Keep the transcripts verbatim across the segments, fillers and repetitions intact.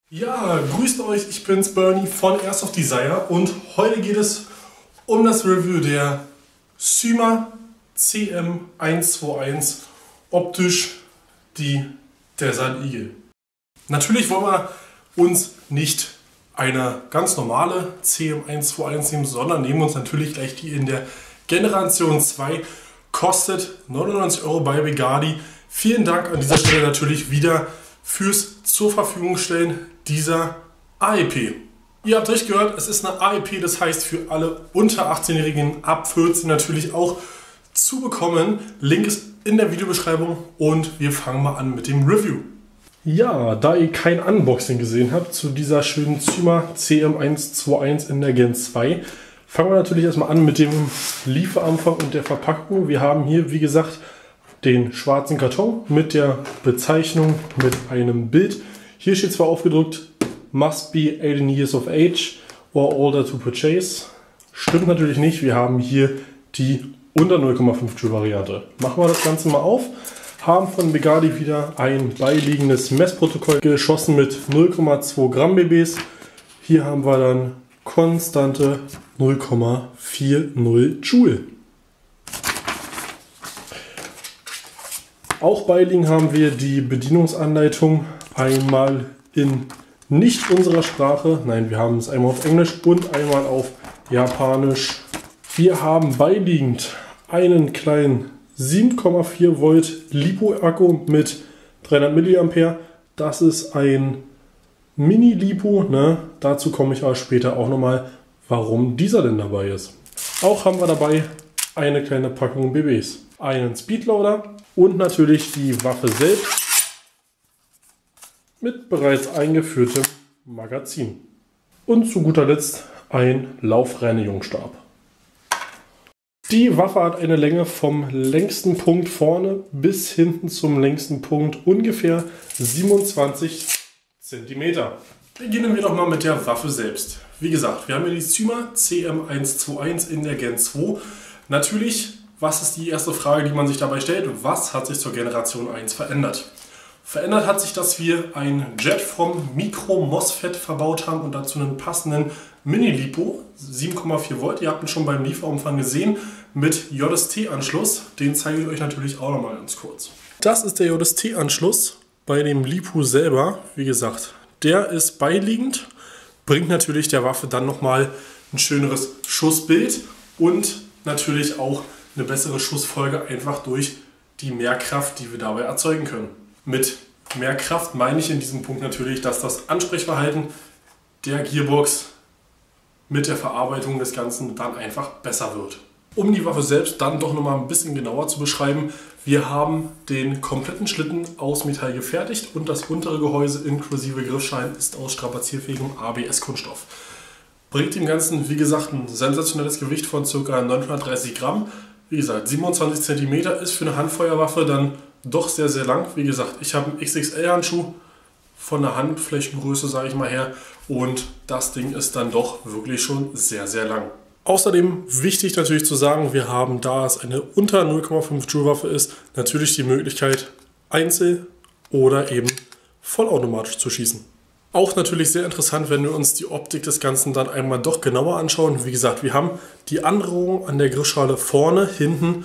Ja, grüßt euch, ich bin's Bernie von Airsoft Desire und heute geht es um das Review der Syma C M hunderteinundzwanzig, optisch die Desert Eagle. Natürlich wollen wir uns nicht eine ganz normale C M hunderteinundzwanzig nehmen, sondern nehmen uns natürlich gleich die in der Generation zwei, kostet neunundneunzig Euro bei Begadi. Vielen Dank an dieser Stelle natürlich wieder fürs zur Verfügung stellen dieser A E P. Ihr habt richtig gehört, es ist eine A E P, das heißt für alle unter achtzehnjährigen ab vierzehn natürlich auch zu bekommen. Link ist in der Videobeschreibung und wir fangen mal an mit dem Review. Ja, da ihr kein Unboxing gesehen habt zu dieser schönen Syma C M hunderteinundzwanzig in der Gen zwei, fangen wir natürlich erstmal an mit dem Lieferumfang und der Verpackung. Wir haben hier, wie gesagt, den schwarzen Karton mit der Bezeichnung mit einem Bild. Hier steht zwar aufgedruckt, must be eighteen years of age or older to purchase. Stimmt natürlich nicht, wir haben hier die unter null Komma fünf Joule Variante. Machen wir das Ganze mal auf. Haben von Begadi wieder ein beiliegendes Messprotokoll geschossen mit null Komma zwei Gramm B Bs. Hier haben wir dann konstante null Komma vierzig Joule. Auch beiliegen haben wir die Bedienungsanleitung einmal in nicht unserer Sprache. Nein, wir haben es einmal auf Englisch und einmal auf Japanisch. Wir haben beiliegend einen kleinen sieben Komma vier Volt LiPo-Akku mit dreihundert Milliampere. Das ist ein Mini-LiPo. Ne? Dazu komme ich aber später auch nochmal, warum dieser denn dabei ist. Auch haben wir dabei eine kleine Packung B Bs, einen Speedloader und natürlich die Waffe selbst mit bereits eingeführtem Magazin. Und zu guter Letzt ein Laufreinigungsstab. Die Waffe hat eine Länge vom längsten Punkt vorne bis hinten zum längsten Punkt ungefähr siebenundzwanzig Zentimeter. Beginnen wir doch mal mit der Waffe selbst. Wie gesagt, wir haben hier die Syma C M hunderteinundzwanzig in der Gen zwei. Natürlich, was ist die erste Frage, die man sich dabei stellt? Was hat sich zur Generation eins verändert? Verändert hat sich, dass wir ein Jet vom Micro MOSFET verbaut haben und dazu einen passenden Mini-LiPo, sieben Komma vier Volt. Ihr habt ihn schon beim Lieferumfang gesehen, mit J S T-Anschluss. Den zeige ich euch natürlich auch nochmal ganz kurz. Das ist der J S T-Anschluss bei dem LiPo selber. Wie gesagt, der ist beiliegend, bringt natürlich der Waffe dann nochmal ein schöneres Schussbild und natürlich auch eine bessere Schussfolge, einfach durch die Mehrkraft, die wir dabei erzeugen können. Mit mehr Kraft meine ich in diesem Punkt natürlich, dass das Ansprechverhalten der Gearbox mit der Verarbeitung des Ganzen dann einfach besser wird. Um die Waffe selbst dann doch nochmal ein bisschen genauer zu beschreiben, wir haben den kompletten Schlitten aus Metall gefertigt und das untere Gehäuse inklusive Griffschein ist aus strapazierfähigem A B S-Kunststoff. Bringt dem Ganzen, wie gesagt, ein sensationelles Gewicht von ca. neunhundertdreißig Gramm. Wie gesagt, siebenundzwanzig Zentimeter ist für eine Handfeuerwaffe dann doch sehr, sehr lang. Wie gesagt, ich habe einen X X L-Handschuh von der Handflächengröße, sage ich mal her. Und das Ding ist dann doch wirklich schon sehr, sehr lang. Außerdem wichtig natürlich zu sagen, wir haben, da es eine unter null Komma fünf Joule Waffe ist, natürlich die Möglichkeit, einzel- oder eben vollautomatisch zu schießen. Auch natürlich sehr interessant, wenn wir uns die Optik des Ganzen dann einmal doch genauer anschauen. Wie gesagt, wir haben die Androhung an der Griffschale vorne, hinten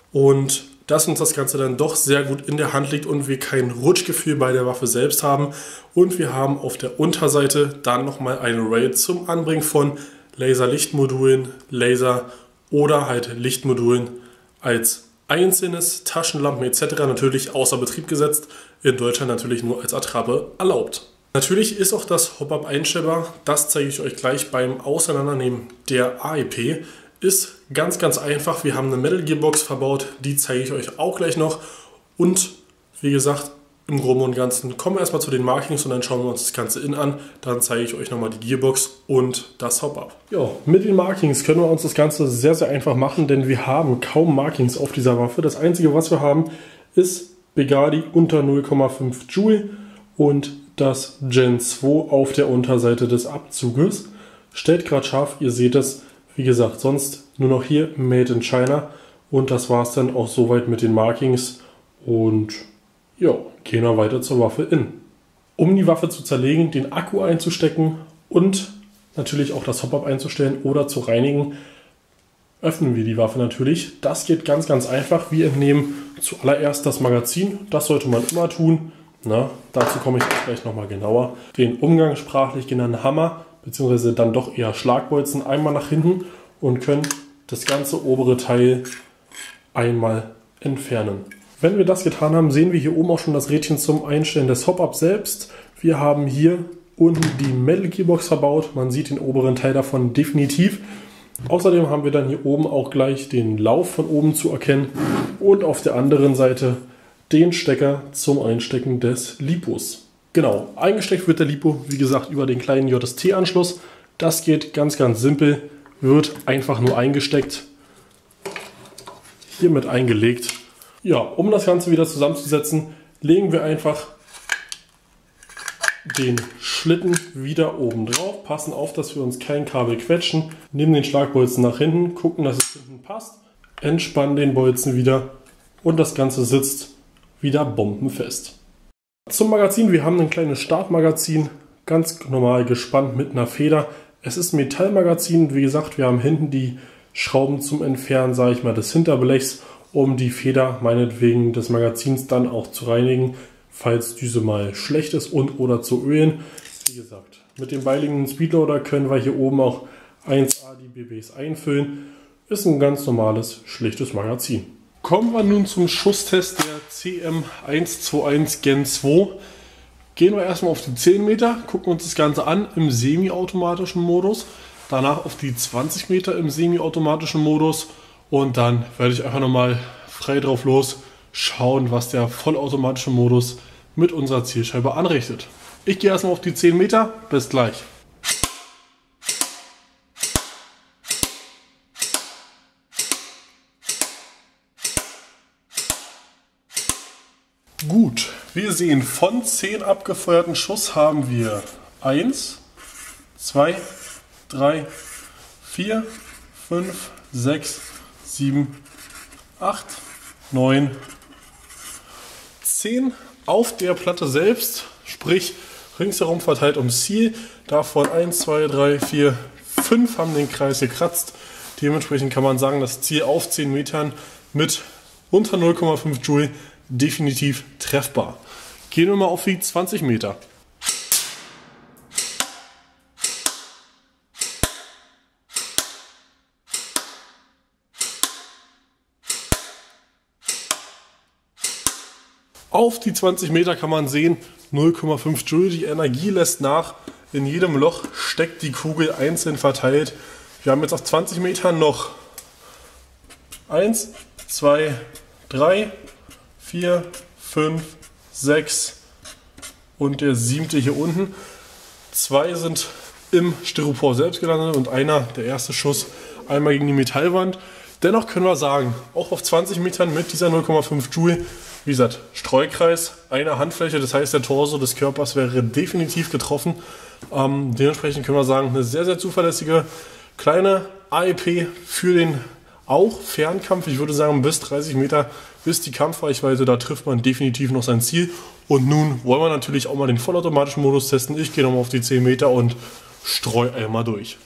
und dass uns das Ganze dann doch sehr gut in der Hand liegt und wir kein Rutschgefühl bei der Waffe selbst haben. Und wir haben auf der Unterseite dann nochmal ein Rail zum Anbringen von Laser-Lichtmodulen, Laser oder halt Lichtmodulen als einzelnes, Taschenlampen et cetera natürlich außer Betrieb gesetzt. In Deutschland natürlich nur als Attrappe erlaubt. Natürlich ist auch das Hop-Up einstellbar, das zeige ich euch gleich beim Auseinandernehmen der A E P. Ist ganz, ganz einfach. Wir haben eine Metal Gearbox verbaut, die zeige ich euch auch gleich noch. Und wie gesagt, im Groben und Ganzen kommen wir erstmal zu den Markings und dann schauen wir uns das Ganze innen an. Dann zeige ich euch nochmal die Gearbox und das Hop-Up. Ja, mit den Markings können wir uns das Ganze sehr, sehr einfach machen, denn wir haben kaum Markings auf dieser Waffe. Das Einzige, was wir haben, ist Begadi unter null Komma fünf Joule und das Gen zwei auf der Unterseite des Abzuges. Stellt gerade scharf, ihr seht es. Wie gesagt, sonst nur noch hier Made in China. Und das war es dann auch soweit mit den Markings. Und ja, gehen wir weiter zur Waffe in. Um die Waffe zu zerlegen, den Akku einzustecken und natürlich auch das Hop-Up einzustellen oder zu reinigen, öffnen wir die Waffe natürlich. Das geht ganz, ganz einfach. Wir entnehmen zuallererst das Magazin. Das sollte man immer tun. Na, dazu komme ich auch gleich nochmal genauer. Den umgangssprachlich genannten Hammer, beziehungsweise dann doch eher Schlagbolzen, einmal nach hinten und können das ganze obere Teil einmal entfernen. Wenn wir das getan haben, sehen wir hier oben auch schon das Rädchen zum Einstellen des Hop-Up selbst. Wir haben hier unten die Metal Gearbox verbaut. Man sieht den oberen Teil davon definitiv. Außerdem haben wir dann hier oben auch gleich den Lauf von oben zu erkennen und auf der anderen Seite den Stecker zum Einstecken des Lipos. Genau, eingesteckt wird der Lipo, wie gesagt, über den kleinen J S T-Anschluss. Das geht ganz, ganz simpel, wird einfach nur eingesteckt, hiermit eingelegt. Ja, um das Ganze wieder zusammenzusetzen, legen wir einfach den Schlitten wieder oben drauf, passen auf, dass wir uns kein Kabel quetschen, nehmen den Schlagbolzen nach hinten, gucken, dass es hinten passt, entspannen den Bolzen wieder und das Ganze sitzt wieder bombenfest. Zum Magazin, wir haben ein kleines Startmagazin, ganz normal gespannt mit einer Feder. Es ist ein Metallmagazin, wie gesagt, wir haben hinten die Schrauben zum Entfernen, sage ich mal, des Hinterblechs, um die Feder meinetwegen des Magazins dann auch zu reinigen, falls diese mal schlecht ist und oder zu ölen. Wie gesagt, mit dem beiliegenden Speedloader können wir hier oben auch eins A die B Bs einfüllen. Ist ein ganz normales, schlichtes Magazin. Kommen wir nun zum Schusstest der C M eins zwei eins Gen zwei. Gehen wir erstmal auf die zehn Meter, gucken uns das Ganze an im semi-automatischen Modus. Danach auf die zwanzig Meter im semi-automatischen Modus. Und dann werde ich einfach nochmal frei drauf los schauen, was der vollautomatische Modus mit unserer Zielscheibe anrichtet. Ich gehe erstmal auf die zehn Meter, bis gleich. Gut, wir sehen, von zehn abgefeuerten Schuss haben wir eins, zwei, drei, vier, fünf, sechs, sieben, acht, neun, zehn auf der Platte selbst, sprich ringsherum verteilt ums Ziel. Davon eins, zwei, drei, vier, fünf haben den Kreis gekratzt. Dementsprechend kann man sagen, das Ziel auf zehn Metern mit unter null Komma fünf Joule definitiv treffbar. Gehen wir mal auf die zwanzig Meter. Auf die zwanzig Meter kann man sehen, null Komma fünf Joule, die Energie lässt nach. In jedem Loch steckt die Kugel einzeln verteilt. Wir haben jetzt auf zwanzig Metern noch eins, zwei, drei, vier, fünf, sechs und der siebte hier unten. Zwei sind im Styropor selbst gelandet und einer, der erste Schuss, einmal gegen die Metallwand. Dennoch können wir sagen, auch auf zwanzig Metern mit dieser null Komma fünf Joule, wie gesagt, Streukreis, eine Handfläche, das heißt der Torso des Körpers wäre definitiv getroffen. Ähm, dementsprechend können wir sagen, eine sehr, sehr zuverlässige kleine A E P für den auch Fernkampf. Ich würde sagen, bis dreißig Meter ist die Kampfreichweite, da trifft man definitiv noch sein Ziel. Und nun wollen wir natürlich auch mal den vollautomatischen Modus testen. Ich gehe nochmal auf die zehn Meter und streue einmal durch.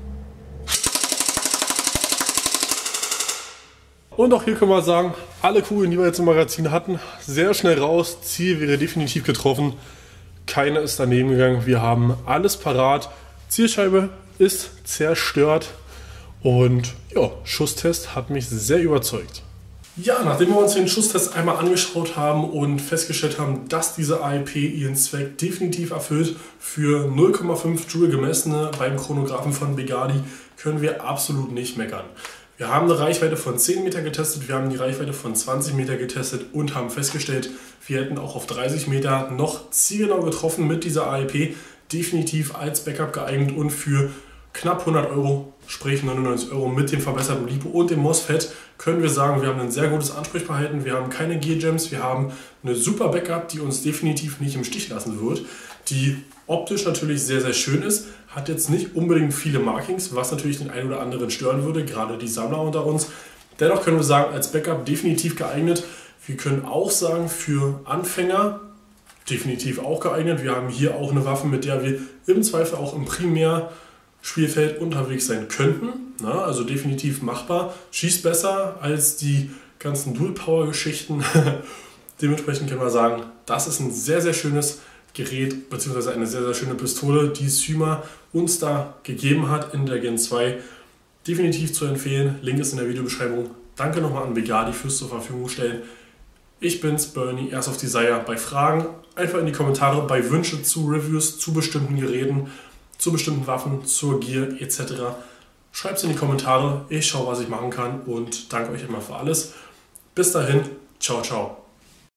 Und auch hier können wir sagen, alle Kugeln, die wir jetzt im Magazin hatten, sehr schnell raus. Ziel wäre definitiv getroffen. Keine ist daneben gegangen. Wir haben alles parat. Zielscheibe ist zerstört. Und ja, Schusstest hat mich sehr überzeugt. Ja, nachdem wir uns den Schusstest einmal angeschaut haben und festgestellt haben, dass diese A E P ihren Zweck definitiv erfüllt, für null Komma fünf Joule gemessene beim Chronographen von Begadi, können wir absolut nicht meckern. Wir haben eine Reichweite von zehn Meter getestet, wir haben die Reichweite von zwanzig Meter getestet und haben festgestellt, wir hätten auch auf dreißig Meter noch zielgenau getroffen mit dieser A E P, definitiv als Backup geeignet und für knapp hundert Euro, sprich neunundneunzig Euro mit dem verbesserten Lipo und dem MOSFET, können wir sagen, wir haben ein sehr gutes Ansprechverhalten, wir haben keine Gear Jams, wir haben eine super Backup, die uns definitiv nicht im Stich lassen wird, die optisch natürlich sehr, sehr schön ist, hat jetzt nicht unbedingt viele Markings, was natürlich den einen oder anderen stören würde, gerade die Sammler unter uns. Dennoch können wir sagen, als Backup definitiv geeignet. Wir können auch sagen, für Anfänger definitiv auch geeignet. Wir haben hier auch eine Waffe, mit der wir im Zweifel auch im Primärspielfeld unterwegs sein könnten. Na, also definitiv machbar. Schießt besser als die ganzen Dual-Power-Geschichten. Dementsprechend können wir sagen, das ist ein sehr, sehr schönes Gerät, beziehungsweise eine sehr, sehr schöne Pistole, die Syma uns da gegeben hat in der Gen zwei. Definitiv zu empfehlen. Link ist in der Videobeschreibung. Danke nochmal an Begadi fürs zur Verfügung stellen. Ich bin's, Bernie, Airsoft of Desire. Bei Fragen einfach in die Kommentare, bei Wünsche zu Reviews, zu bestimmten Geräten, zu bestimmten Waffen, zur Gear et cetera. Schreibt es in die Kommentare. Ich schaue, was ich machen kann und danke euch immer für alles. Bis dahin, ciao, ciao.